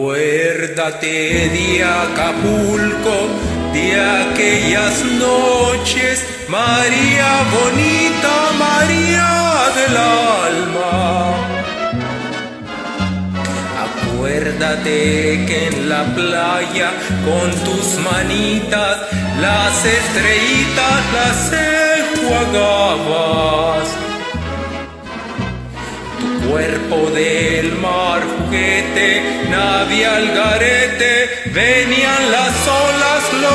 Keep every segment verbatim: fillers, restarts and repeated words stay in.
Acuérdate de Acapulco, de aquellas noches, María bonita, María del alma. Acuérdate que en la playa con tus manitas las estrellitas las enjuagabas. Tu cuerpo del mar juguete, nave al garete, venían las olas, lo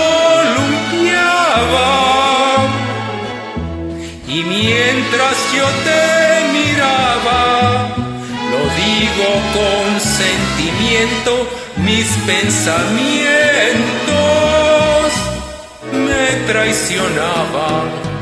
columpiaban. Y mientras yo te miraba, lo digo con sentimiento, mis pensamientos me traicionaban.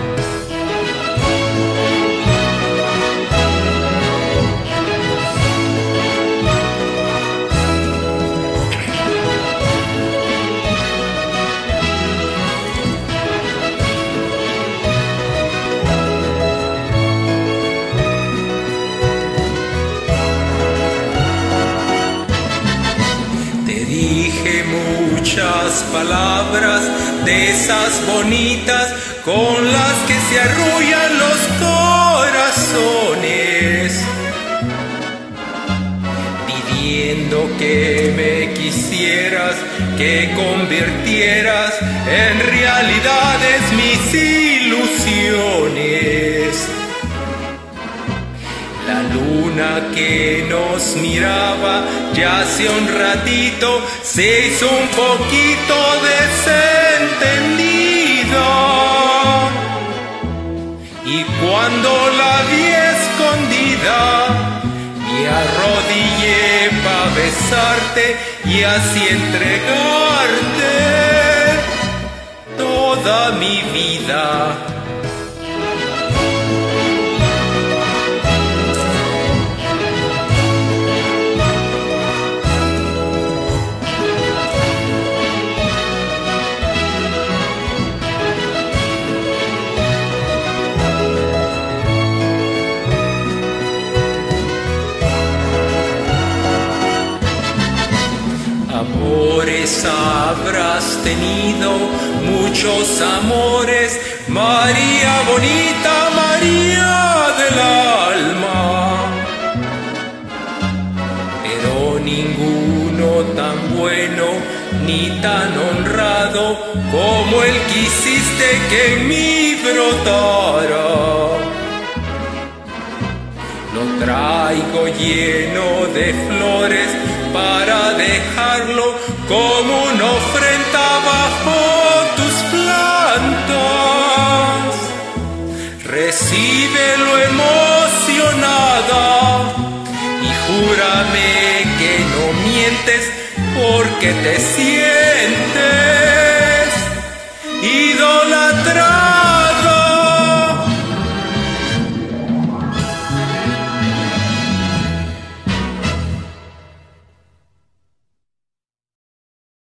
Dije muchas palabras de esas bonitas con las que se arrullan los corazones, pidiendo que me quisieras, que convirtieras en realidades mis ilusiones. La luna que nos miraba ya hace un ratito se hizo un poquito desentendida, y cuando la vi escondida me arrodillé para besarte y así entregarte toda mi vida. Amores habrás tenido, muchos amores, María bonita, María del alma, pero ninguno tan bueno ni tan honrado como el que hiciste que en mí brotara. Lo traigo lleno de flores para dejarlo como una ofrenda bajo tus plantas. Recíbelo emocionada y júrame que no mientes porque te siento